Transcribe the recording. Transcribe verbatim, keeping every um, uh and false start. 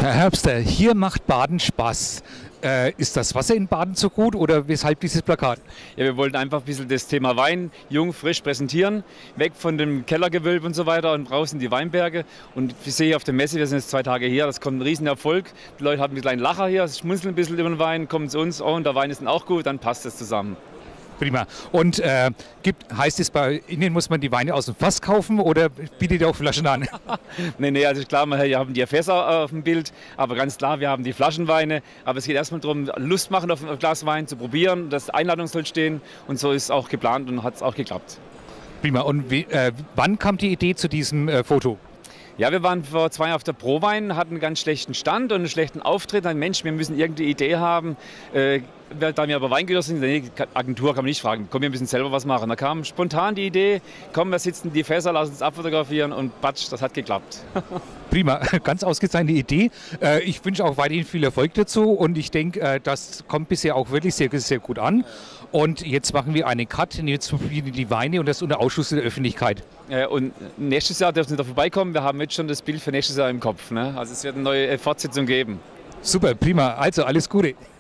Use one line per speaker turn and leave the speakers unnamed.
Herr Herbster, hier macht Baden Spaß. Äh, ist das Wasser in Baden so gut oder weshalb dieses Plakat?
Ja, wir wollten einfach ein bisschen das Thema Wein jung, frisch präsentieren, weg von dem Kellergewölbe und so weiter und raus in die Weinberge. Und ich sehe auf der Messe, wir sind jetzt zwei Tage hier, das kommt ein Riesenerfolg. Die Leute haben einen kleinen Lacher hier, schmunzeln ein bisschen über den Wein, kommen zu uns, oh, und der Wein ist dann auch gut, dann passt das zusammen.
Prima. Und äh, gibt, heißt es, bei Ihnen muss man die Weine aus dem Fass kaufen oder bietet ihr auch Flaschen an?
nee, nee, also klar, wir haben die Fässer auf dem Bild, aber ganz klar, wir haben die Flaschenweine. Aber es geht erstmal darum, Lust machen auf ein Glas Wein, zu probieren. Das Einladung soll stehen und so ist es auch geplant und hat es auch geklappt.
Prima. Und wie, äh, wann kam die Idee zu diesem äh, Foto?
Ja, wir waren vor zwei Jahren auf der Prowein, hatten einen ganz schlechten Stand und einen schlechten Auftritt. Ein Mensch, wir müssen irgendeine Idee haben. Äh, da wir aber Weingüter sind, nee, Agentur kann man nicht fragen, komm, wir müssen selber was machen. Da kam spontan die Idee, komm, wir sitzen die Fässer, lassen uns abfotografieren und batsch, das hat geklappt.
Prima, ganz ausgezeichnete Idee. Äh, ich wünsche auch weiterhin viel Erfolg dazu und ich denke, äh, das kommt bisher auch wirklich sehr, sehr gut an. Und jetzt machen wir einen Cut, jetzt probieren die Weine und das unter Ausschluss der Öffentlichkeit.
Äh, und nächstes Jahr dürfen Sie da vorbeikommen, wir haben jetzt schon das Bild für nächstes Jahr im Kopf. Ne? Also es wird eine neue Fortsetzung geben.
Super, prima. Also alles Gute.